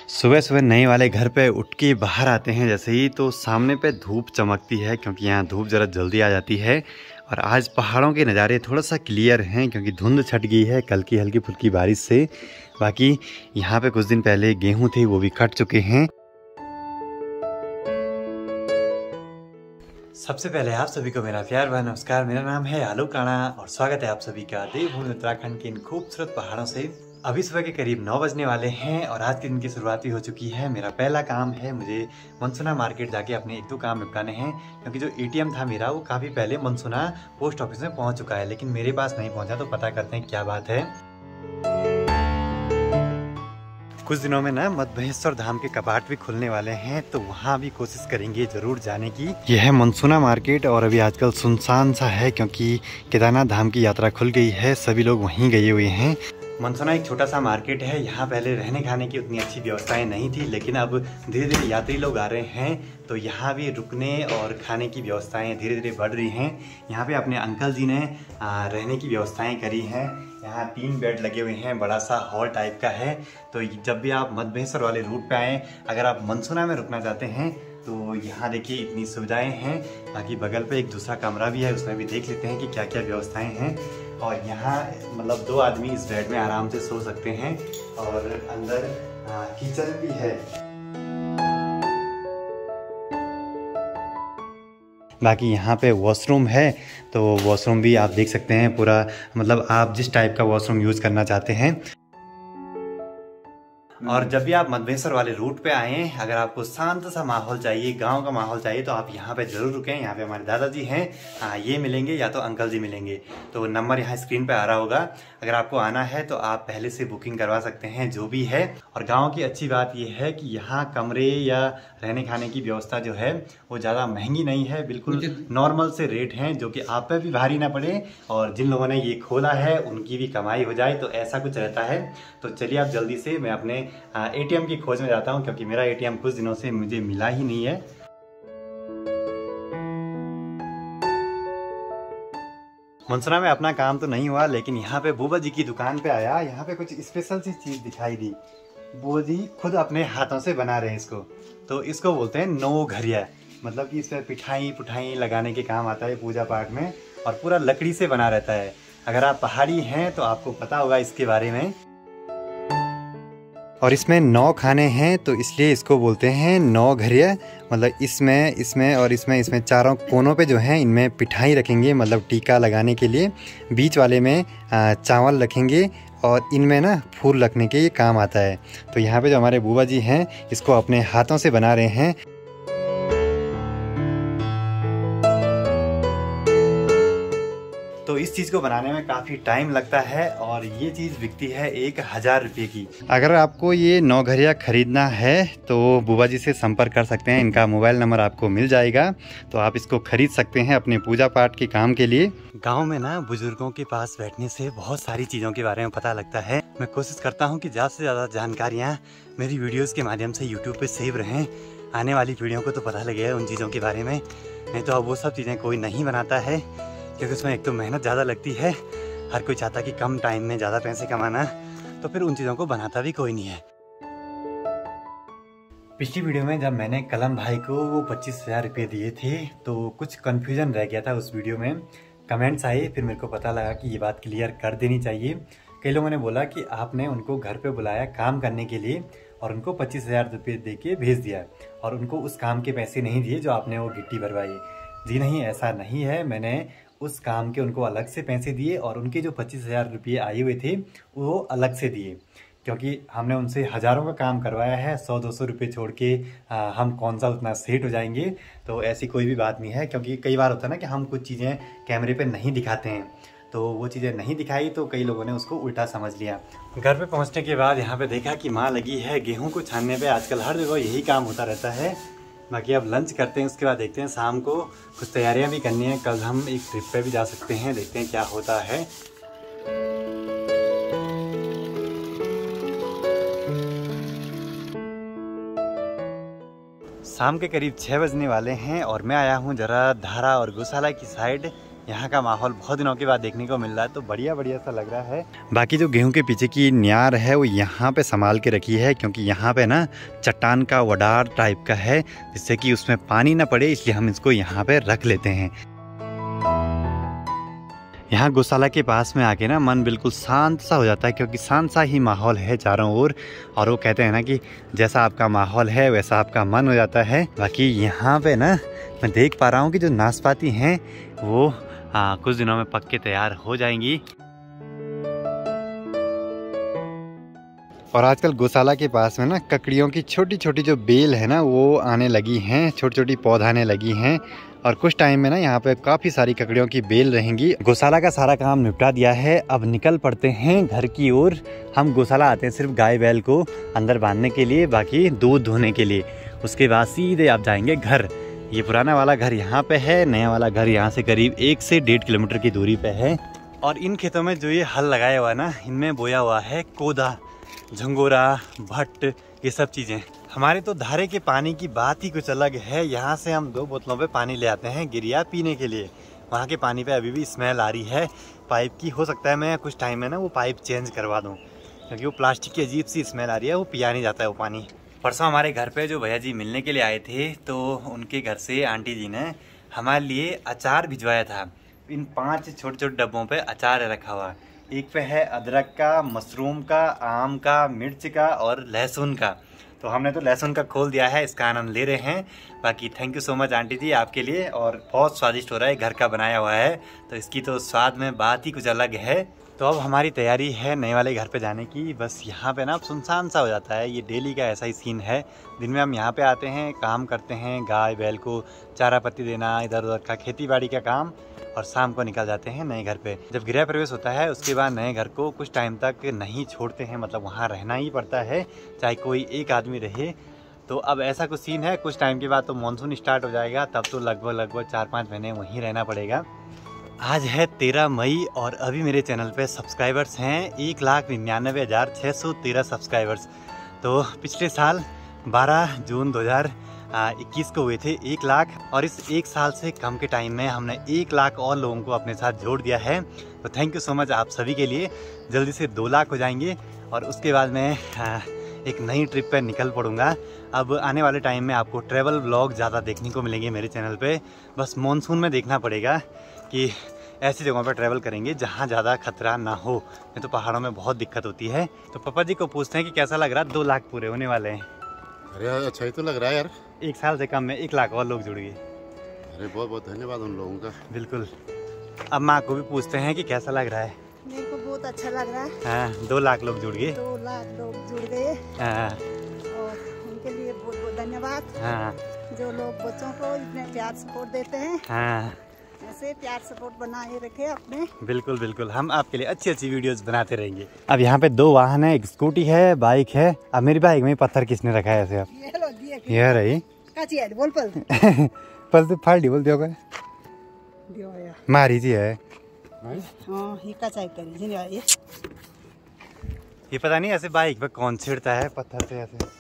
सुबह सुबह नए वाले घर पे उठ के बाहर आते हैं जैसे ही तो सामने पे धूप चमकती है क्योंकि यहाँ धूप ज़रा जल्दी आ जाती है। और आज पहाड़ों के नज़ारे थोड़ा सा क्लियर हैं क्योंकि धुंध छट गई है कल की हल्की फुल्की बारिश से। बाकी यहाँ पे कुछ दिन पहले गेहूँ थे वो भी कट चुके हैं। सबसे पहले आप सभी को मेरा प्यार भरा नमस्कार। मेरा नाम है आलोक राणा और स्वागत है आप सभी का देवभूमि उत्तराखंड के इन खूबसूरत पहाड़ों से। अभी सुबह के करीब 9 बजने वाले हैं और आज के दिन की शुरुआत भी हो चुकी है। मेरा पहला काम है मुझे मनसुना मार्केट जाके अपने एक दो काम निपटाने हैं क्योंकि जो एटीएम था मेरा वो काफ़ी पहले मनसुना पोस्ट ऑफिस में पहुंच चुका है लेकिन मेरे पास नहीं पहुंचा। तो पता करते हैं क्या बात है। कुछ दिनों में ना मधमहेश्वर धाम के कपाट भी खुलने वाले हैं तो वहाँ भी कोशिश करेंगे ज़रूर जाने की। यह है मनसुना मार्केट और अभी आजकल सुनसान सा है क्योंकि केदारनाथ धाम की यात्रा खुल गई है, सभी लोग वहीं गए हुए हैं। मनसुना एक छोटा सा मार्केट है। यहाँ पहले रहने खाने की उतनी अच्छी व्यवस्थाएं नहीं थी लेकिन अब धीरे धीरे यात्री लोग आ रहे हैं तो यहाँ भी रुकने और खाने की व्यवस्थाएं धीरे धीरे बढ़ रही हैं। यहाँ पे अपने अंकल जी ने रहने की व्यवस्थाएं करी हैं। यहाँ 3 बेड लगे हुए हैं, बड़ा सा हॉल टाइप का है। तो जब भी आप मधमहेश्वर वाले रूट पे आएँ, अगर आप मनसुना में रुकना चाहते हैं तो यहाँ देखिए इतनी सुविधाएं हैं। बाकी बगल पे एक दूसरा कमरा भी है, उसमें भी देख लेते हैं कि क्या क्या व्यवस्थाएं हैं। और यहाँ मतलब 2 आदमी इस बेड में आराम से सो सकते हैं और अंदर किचन भी है। बाकी यहाँ पे वॉशरूम है तो वॉशरूम भी आप देख सकते हैं पूरा, मतलब आप जिस टाइप का वॉशरूम यूज़ करना चाहते हैं। और जब भी आप मधमहेश्वर वाले रूट पे आएँ, अगर आपको शांत सा माहौल चाहिए, गांव का माहौल चाहिए तो आप यहाँ पे ज़रूर रुकें। यहाँ पे हमारे दादाजी हैं, ये मिलेंगे या तो अंकल जी मिलेंगे। तो नंबर यहाँ स्क्रीन पे आ रहा होगा। अगर आपको आना है तो आप पहले से बुकिंग करवा सकते हैं जो भी है। और गाँव की अच्छी बात यह है कि यहाँ कमरे या रहने खाने की व्यवस्था जो है वो ज़्यादा महंगी नहीं है, बिल्कुल नॉर्मल से रेट हैं जो कि आप पे भी भारी ना पड़े और जिन लोगों ने ये खोला है उनकी भी कमाई हो जाए। तो ऐसा कुछ रहता है। तो चलिए आप जल्दी से, मैं अपने एटीएम की खोज में जाता हूं क्योंकि मेरा एटीएम कुछ दिनों से मुझे मिला ही नहीं है। मनसुना में अपना काम तो नहीं हुआ लेकिन यहाँ पे बुआ जी की दुकान पे आया। यहाँ पे कुछ स्पेशल सी चीज़ दिखाई दी। बुआ जी खुद अपने हाथों से बना रहे हैं इसको। तो इसको बोलते हैं नौ घरिया, मतलब कि इसमें पिठाई पुठाई लगाने के काम आता है पूजा पाठ में और पूरा लकड़ी से बना रहता है। अगर आप पहाड़ी हैं तो आपको पता होगा इसके बारे में। और इसमें 9 खाने हैं तो इसलिए इसको बोलते हैं 9 घरिया। मतलब इसमें और इसमें चारों कोनों पे जो हैं इनमें पिठाई रखेंगे, मतलब टीका लगाने के लिए। बीच वाले में चावल रखेंगे और इनमें ना फूल रखने के ये काम आता है। तो यहाँ पे जो हमारे बुआ जी हैं इसको अपने हाथों से बना रहे हैं। तो इस चीज़ को बनाने में काफ़ी टाइम लगता है और ये चीज़ बिकती है 1000 रुपये की। अगर आपको ये 9 घरिया ख़रीदना है तो बुआ जी से संपर्क कर सकते हैं। इनका मोबाइल नंबर आपको मिल जाएगा तो आप इसको ख़रीद सकते हैं अपने पूजा पाठ के काम के लिए। गांव में ना बुजुर्गों के पास बैठने से बहुत सारी चीज़ों के बारे में पता लगता है। मैं कोशिश करता हूँ कि ज़्यादा से ज़्यादा जानकारियाँ मेरी वीडियोज़ के माध्यम से यूट्यूब पर सेव रहें। आने वाली पीढ़ियों को तो पता लगे उन चीज़ों के बारे में, नहीं तो अब वो सब चीज़ें कोई नहीं बनाता है क्योंकि उसमें एक तो मेहनत ज़्यादा लगती है। हर कोई चाहता कि कम टाइम में ज़्यादा पैसे कमाना, तो फिर उन चीज़ों को बनाता भी कोई नहीं है। पिछली वीडियो में जब मैंने कलम भाई को वो 25,000 रुपये दिए थे तो कुछ कन्फ्यूजन रह गया था उस वीडियो में। कमेंट्स आए, फिर मेरे को पता लगा कि ये बात क्लियर कर देनी चाहिए। कई लोगों ने बोला कि आपने उनको घर पे बुलाया काम करने के लिए और उनको 25,000 रुपये दे के भेज दिया और उनको उस काम के पैसे नहीं दिए जो आपने वो गिट्टी भरवाई। जी नहीं, ऐसा नहीं है। मैंने उस काम के उनको अलग से पैसे दिए और उनके जो 25,000 रुपये आए हुए थे वो अलग से दिए क्योंकि हमने उनसे हज़ारों का काम करवाया है। 100-200 रुपये छोड़ के हम कौन सा उतना सेठ हो जाएंगे। तो ऐसी कोई भी बात नहीं है क्योंकि कई बार होता है ना कि हम कुछ चीज़ें कैमरे पे नहीं दिखाते हैं, तो वो चीज़ें नहीं दिखाई तो कई लोगों ने उसको उल्टा समझ लिया। घर पे पहुंचने के बाद यहाँ पे देखा कि माँ लगी है गेहूँ को छानने पे। आजकल हर जगह यही काम होता रहता है। बाकी अब लंच करते हैं, उसके बाद देखते हैं शाम को कुछ तैयारियां भी करनी है। कल हम एक ट्रिप पे भी जा सकते हैं, देखते हैं क्या होता है। शाम के करीब 6 बजने वाले हैं और मैं आया हूँ ज़रा धारा और गौशाला की साइड। यहाँ का माहौल बहुत दिनों के बाद देखने को मिल रहा है, तो बढ़िया बढ़िया सा लग रहा है। बाकी जो गेहूं के पीछे की न्यार है वो यहाँ पे संभाल के रखी है, क्योंकि यहाँ पे ना चट्टान का वडार टाइप का है, जिससे कि उसमें पानी ना पड़े, इसलिए हम इसको यहाँ पे रख लेते हैं। यहाँ गौशाला के पास में आके ना मन बिल्कुल शांत सा हो जाता है, क्योंकि शांत सा ही माहौल है चारों ओर। और वो कहते हैं ना कि जैसा आपका माहौल है वैसा आपका मन हो जाता है। बाकी यहाँ पे ना मैं देख पा रहा हूँ कि जो नाशपाती हैं वो कुछ दिनों में पक के तैयार हो जाएंगी। और आजकल गौशाला के पास में ना ककड़ियों की छोटी छोटी जो बेल है ना वो आने लगी हैं, छोटी छोटी पौधा आने लगी हैं। और कुछ टाइम में ना यहाँ पे काफ़ी सारी ककड़ियों की बेल रहेंगी। गौशाला का सारा काम निपटा दिया है, अब निकल पड़ते हैं घर की ओर। हम गौशाला आते हैं सिर्फ गाय बैल को अंदर बांधने के लिए, बाकी दूध धोने के लिए। उसके बाद सीधे आप जाएंगे घर। ये पुराना वाला घर यहाँ पे है, नया वाला घर यहाँ से करीब 1 से 1.5 किलोमीटर की दूरी पे है। और इन खेतों में जो ये हल लगाया हुआ है ना, इनमें बोया हुआ है कोदा, झंगोरा, भट्ट, ये सब चीज़ें। हमारे तो धारे के पानी की बात ही कुछ अलग है। यहाँ से हम 2 बोतलों पे पानी ले आते हैं गिरिया पीने के लिए। वहाँ के पानी पे अभी भी स्मेल आ रही है पाइप की। हो सकता है मैं कुछ टाइम में ना वो पाइप चेंज करवा दूँ, क्योंकि वो प्लास्टिक की अजीब सी स्मेल आ रही है, वो पिया नहीं जाता है वो पानी। परसों हमारे घर पे जो भैया जी मिलने के लिए आए थे, तो उनके घर से आंटी जी ने हमारे लिए अचार भिजवाया था। इन 5 छोटे छोटे डब्बों पे अचार रखा हुआ। एक पे है अदरक का, मशरूम का, आम का, मिर्च का और लहसुन का। तो हमने तो लहसुन का खोल दिया है, इसका आनंद ले रहे हैं। बाकी thank you so much aunty ji आपके लिए, और बहुत स्वादिष्ट हो रहा है, घर का बनाया हुआ है, तो इसकी तो स्वाद में बात ही कुछ अलग है। तो अब हमारी तैयारी है नए वाले घर पे जाने की। बस यहाँ पे ना अब सुनसान सा हो जाता है, ये डेली का ऐसा ही सीन है। दिन में हम यहाँ पे आते हैं, काम करते हैं, गाय बैल को चारा पत्ती देना, इधर उधर का खेती बाड़ी का काम, और शाम को निकल जाते हैं नए घर पे। जब गृह प्रवेश होता है उसके बाद नए घर को कुछ टाइम तक नहीं छोड़ते हैं, मतलब वहाँ रहना ही पड़ता है, चाहे कोई एक आदमी रहे। तो अब ऐसा कुछ सीन है, कुछ टाइम के बाद तो मानसून स्टार्ट हो जाएगा, तब तो लगभग 4-5 महीने वहीं रहना पड़ेगा। आज है 13 मई और अभी मेरे चैनल पे सब्सक्राइबर्स हैं 1,99,613 सब्सक्राइबर्स। तो पिछले साल 12 जून 2021 को हुए थे 1 लाख, और इस 1 साल से कम के टाइम में हमने 1 लाख और लोगों को अपने साथ जोड़ दिया है। तो थैंक यू सो मच आप सभी के लिए। जल्दी से 2 लाख हो जाएंगे और उसके बाद मैं एक नई ट्रिप पे निकल पड़ूंगा। अब आने वाले टाइम में आपको ट्रैवल व्लॉग ज़्यादा देखने को मिलेंगे मेरे चैनल पे। बस मॉनसून में देखना पड़ेगा कि ऐसी जगहों पर ट्रैवल करेंगे जहाँ ज़्यादा खतरा ना हो, नहीं तो पहाड़ों में बहुत दिक्कत होती है। तो पापा जी को पूछते हैं कि कैसा लग रहा है, 2 लाख पूरे होने वाले हैं। अरे अच्छा ही तो लग रहा है यार, 1 साल से कम में 1 लाख और लोग जुड़ गए। अरे बहुत बहुत धन्यवाद उन लोगों का। बिल्कुल। अब माँ को भी पूछते हैं कि कैसा लग रहा है। मेरे को बहुत अच्छा लग रहा है। हाँ, 2 लाख लोग जुड़ गए। 2 लाख लोग जुड़ गए, हाँ और उनके लिए बहुत बहुत धन्यवाद। हाँ जो लोग बच्चों को इतने प्यार सपोर्ट देते हैं, हाँ, ऐसे प्यार सपोर्ट बनाए रखे अपने। बिल्कुल बिल्कुल, हम आपके लिए अच्छी अच्छी वीडियोस बनाते रहेंगे। अब यहाँ पे 2 वाहन है, एक स्कूटी है, बाइक है। अब मेरी बाइक में पत्थर किसने रखा है ऐसे? अब ये लो दिए ये रही काची है, बोल पल पल तो फाड़ दी बोल दियो दियो या मारी जी है। हां ही का चाय करी जी। ये पता नहीं ऐसे बाइक पे कौन छिड़ता है पत्थर से ऐसे।